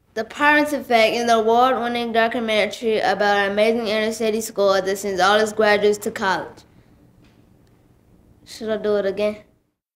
The Providence Effect is an award-winning documentary about an amazing inner-city school that sends all its graduates to college. Should I do it again?